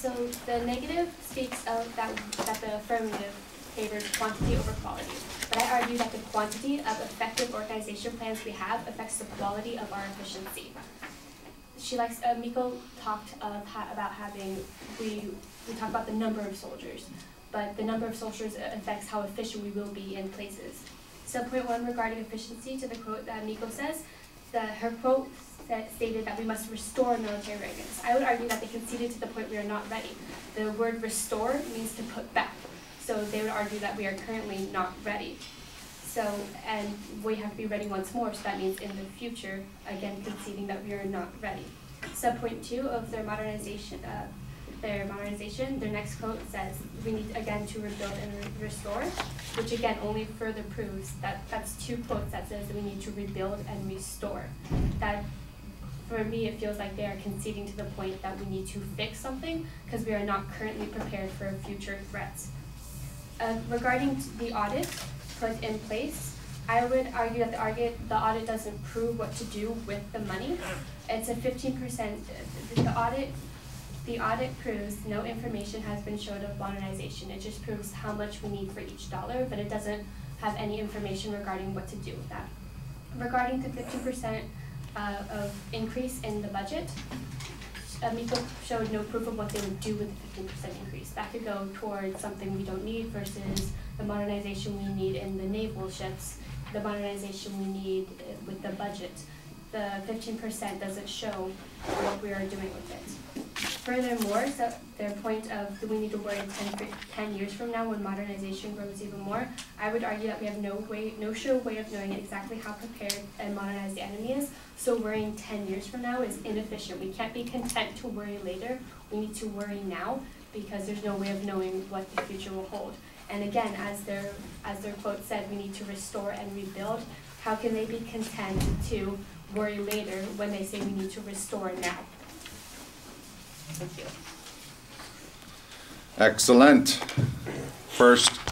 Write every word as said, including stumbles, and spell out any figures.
So the negative speaks of that, that the affirmative favors quantity over quality. But I argue that the quantity of effective organization plans we have affects the quality of our efficiency. She likes, uh, Miko talked of ha about having, we, we talk about the number of soldiers, but the number of soldiers affects how efficient we will be in places. So point one regarding efficiency, to the quote that Miko says, the, her quote said, stated that we must restore military readiness. I would argue that they conceded to the point we are not ready. The word restore means to put back. So they would argue that we are currently not ready. So, and we have to be ready once more, so that means in the future, again conceding that we are not ready. Sub point two of their modernization, uh, their modernization, their next quote says, we need again to rebuild and re restore, which again only further proves that that's two quotes that says that we need to rebuild and restore. That, for me, it feels like they are conceding to the point that we need to fix something because we are not currently prepared for future threats. Uh, regarding the audit put in place, I would argue that the audit, the audit doesn't prove what to do with the money. It's a fifteen percent, the audit, the audit proves no information has been showed of modernization. It just proves how much we need for each dollar, but it doesn't have any information regarding what to do with that. Regarding the fifteen percent uh, of increase in the budget, Uh, Miko showed no proof of what they would do with the fifteen percent increase. That could go towards something we don't need versus the modernization we need in the naval ships, the modernization we need with the budget. The fifteen percent doesn't show what we are doing with it. Furthermore, so their point of do we need to worry ten, ten years from now when modernization grows even more, I would argue that we have no way, no sure way of knowing exactly how prepared and modernized the enemy is, so worrying ten years from now is inefficient. We can't be content to worry later, we need to worry now because there's no way of knowing what the future will hold. And again, as their, as their quote said, we need to restore and rebuild. How can they be content to worry later when they say we need to restore now? Thank you. Excellent. First